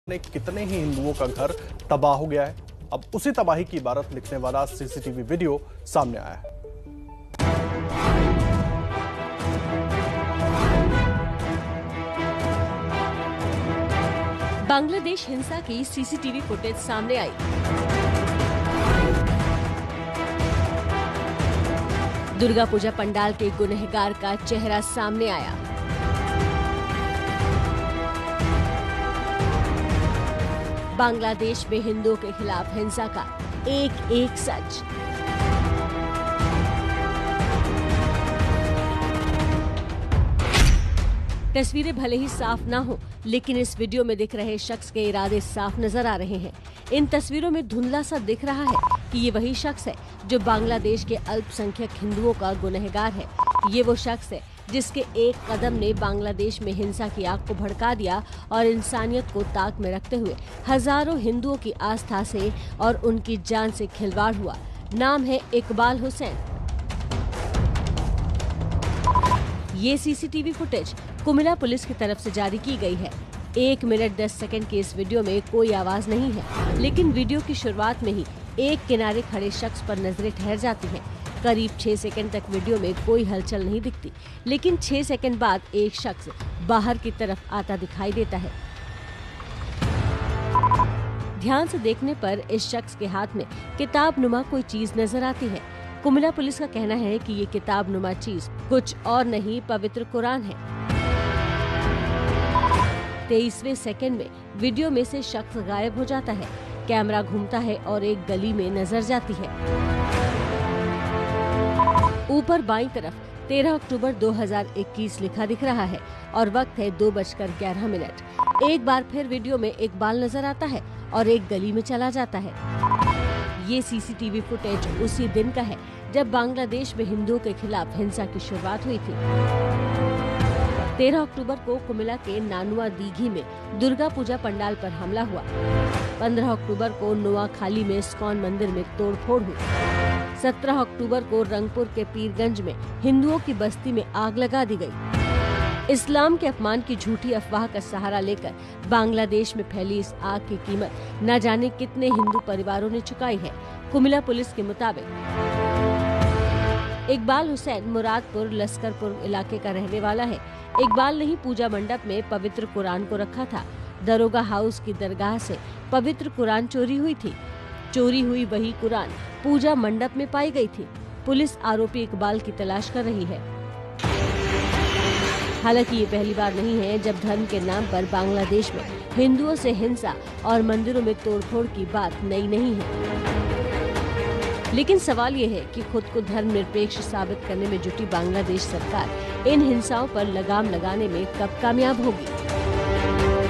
ने कितने ही हिंदुओं का घर तबाह हो गया है। अब उसी तबाही की इबारत लिखने वाला सीसीटीवी वीडियो सामने आया है। बांग्लादेश हिंसा की सीसीटीवी फुटेज सामने आई। दुर्गा पूजा पंडाल के गुनहगार का चेहरा सामने आया। बांग्लादेश में हिंदुओं के खिलाफ हिंसा का एक एक सच। तस्वीरें भले ही साफ ना हो, लेकिन इस वीडियो में दिख रहे शख्स के इरादे साफ नजर आ रहे हैं। इन तस्वीरों में धुंधला सा दिख रहा है कि ये वही शख्स है जो बांग्लादेश के अल्पसंख्यक हिंदुओं का गुनहगार है। ये वो शख्स है जिसके एक कदम ने बांग्लादेश में हिंसा की आग को भड़का दिया और इंसानियत को ताक में रखते हुए हजारों हिंदुओं की आस्था से और उनकी जान से खिलवाड़ हुआ। नाम है इकबाल हुसैन। ये सीसीटीवी फुटेज कुमिला पुलिस की तरफ से जारी की गई है। 1 मिनट 10 सेकंड की इस वीडियो में कोई आवाज नहीं है, लेकिन वीडियो की शुरुआत में ही एक किनारे खड़े शख्स पर नजरें ठहर जाती हैं। करीब 6 सेकंड तक वीडियो में कोई हलचल नहीं दिखती, लेकिन 6 सेकंड बाद एक शख्स बाहर की तरफ आता दिखाई देता है। ध्यान से देखने पर इस शख्स के हाथ में किताब नुमा कोई चीज नजर आती है। कुमिला पुलिस का कहना है कि ये किताब नुमा चीज कुछ और नहीं, पवित्र कुरान है। 23वें सेकंड में वीडियो में से शख्स गायब हो जाता है। कैमरा घूमता है और एक गली में नजर जाती है। ऊपर बाईं तरफ 13 अक्टूबर 2021 लिखा दिख रहा है और वक्त है 2:11। एक बार फिर वीडियो में इकबाल नजर आता है और एक गली में चला जाता है। ये सीसीटीवी फुटेज उसी दिन का है जब बांग्लादेश में हिंदुओं के खिलाफ हिंसा की शुरुआत हुई थी। 13 अक्टूबर को कुमिला के नानुआ दीघी में दुर्गा पूजा पंडाल पर हमला हुआ। 15 अक्टूबर को नोआखाली में इस्कॉन मंदिर में तोड़फोड़ हुई। 17 अक्टूबर को रंगपुर के पीरगंज में हिंदुओं की बस्ती में आग लगा दी गई। इस्लाम के अपमान की झूठी अफवाह का सहारा लेकर बांग्लादेश में फैली इस आग की कीमत न जाने कितने हिंदू परिवारों ने चुकाई है। कुमिला पुलिस के मुताबिक इकबाल हुसैन मुरादपुर लश्करपुर इलाके का रहने वाला है। इकबाल ने ही पूजा मंडप में पवित्र कुरान को रखा था। दरोगा हाउस की दरगाह से पवित्र कुरान चोरी हुई थी। चोरी हुई वही कुरान पूजा मंडप में पाई गई थी। पुलिस आरोपी इकबाल की तलाश कर रही है। हालांकि ये पहली बार नहीं है जब धर्म के नाम पर बांग्लादेश में हिंदुओं से हिंसा और मंदिरों में तोड़फोड़ की बात नई नहीं है। लेकिन सवाल ये है कि खुद को धर्मनिरपेक्ष साबित करने में जुटी बांग्लादेश सरकार इन हिंसाओं पर लगाम लगाने में कब कामयाब होगी।